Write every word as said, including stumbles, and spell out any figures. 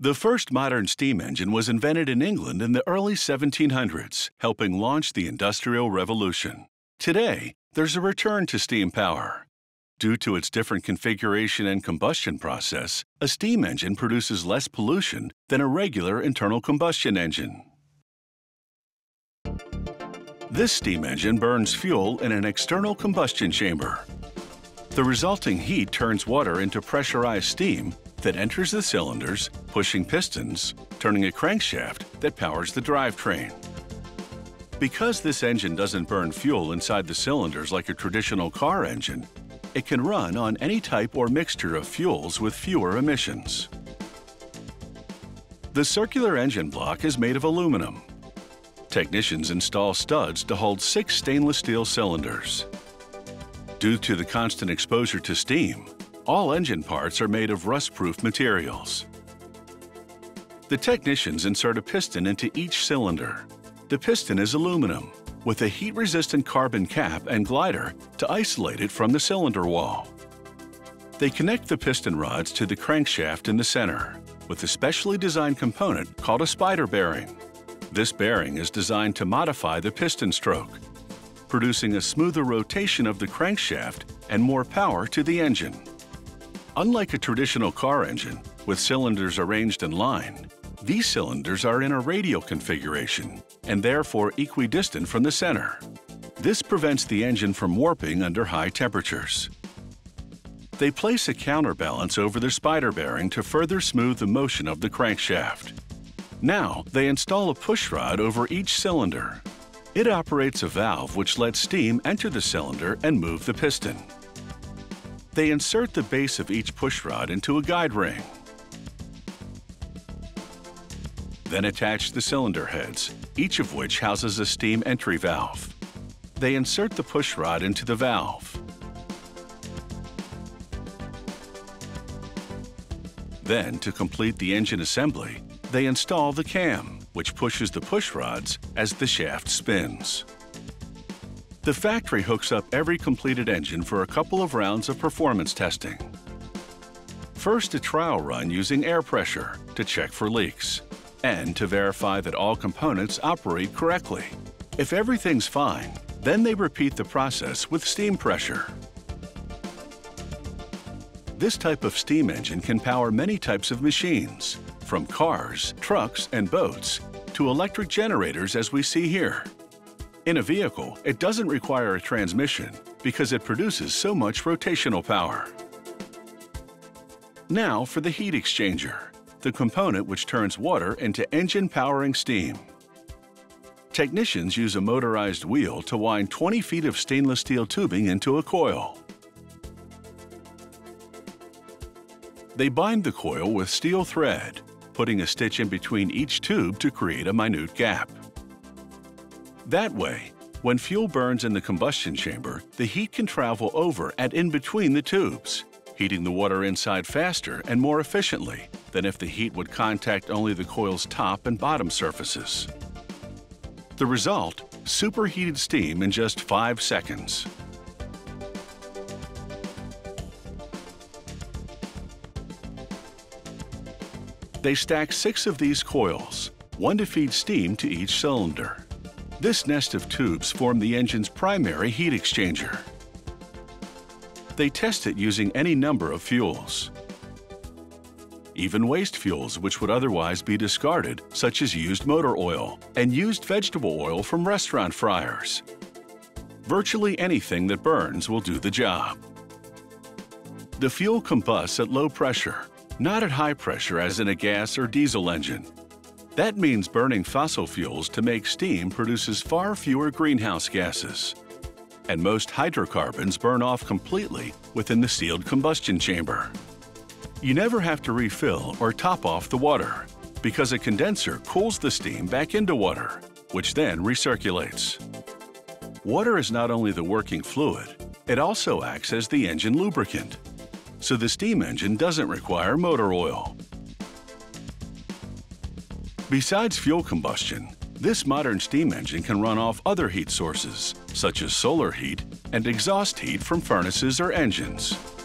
The first modern steam engine was invented in England in the early seventeen hundreds, helping launch the Industrial Revolution. Today, there's a return to steam power. Due to its different configuration and combustion process, a steam engine produces less pollution than a regular internal combustion engine. This steam engine burns fuel in an external combustion chamber. The resulting heat turns water into pressurized steam that enters the cylinders, pushing pistons, turning a crankshaft that powers the drivetrain. Because this engine doesn't burn fuel inside the cylinders like a traditional car engine, it can run on any type or mixture of fuels with fewer emissions. The circular engine block is made of aluminum. Technicians install studs to hold six stainless steel cylinders. Due to the constant exposure to steam, all engine parts are made of rust-proof materials. The technicians insert a piston into each cylinder. The piston is aluminum, with a heat-resistant carbon cap and glider to isolate it from the cylinder wall. They connect the piston rods to the crankshaft in the center, with a specially designed component called a spider bearing. This bearing is designed to modify the piston stroke, producing a smoother rotation of the crankshaft and more power to the engine. Unlike a traditional car engine, with cylinders arranged in line, these cylinders are in a radial configuration and therefore equidistant from the center. This prevents the engine from warping under high temperatures. They place a counterbalance over the spider bearing to further smooth the motion of the crankshaft. Now, they install a pushrod over each cylinder. It operates a valve which lets steam enter the cylinder and move the piston. They insert the base of each pushrod into a guide ring. Then attach the cylinder heads, each of which houses a steam entry valve. They insert the pushrod into the valve. Then, to complete the engine assembly, they install the cam, which pushes the pushrods as the shaft spins. The factory hooks up every completed engine for a couple of rounds of performance testing. First, a trial run using air pressure to check for leaks and to verify that all components operate correctly. If everything's fine, then they repeat the process with steam pressure. This type of steam engine can power many types of machines, from cars, trucks, and boats to electric generators as we see here. In a vehicle, it doesn't require a transmission because it produces so much rotational power. Now for the heat exchanger, the component which turns water into engine-powering steam. Technicians use a motorized wheel to wind twenty feet of stainless steel tubing into a coil. They bind the coil with steel thread, putting a stitch in between each tube to create a minute gap. That way, when fuel burns in the combustion chamber, the heat can travel over and in between the tubes, heating the water inside faster and more efficiently than if the heat would contact only the coil's top and bottom surfaces. The result, superheated steam in just five seconds. They stack six of these coils, one to feed steam to each cylinder. This nest of tubes form the engine's primary heat exchanger. They test it using any number of fuels. Even waste fuels which would otherwise be discarded, such as used motor oil and used vegetable oil from restaurant fryers. Virtually anything that burns will do the job. The fuel combusts at low pressure, not at high pressure as in a gas or diesel engine. That means burning fossil fuels to make steam produces far fewer greenhouse gases. And most hydrocarbons burn off completely within the sealed combustion chamber. You never have to refill or top off the water because a condenser cools the steam back into water, which then recirculates. Water is not only the working fluid, it also acts as the engine lubricant. So the steam engine doesn't require motor oil. Besides fuel combustion, this modern steam engine can run off other heat sources, such as solar heat and exhaust heat from furnaces or engines.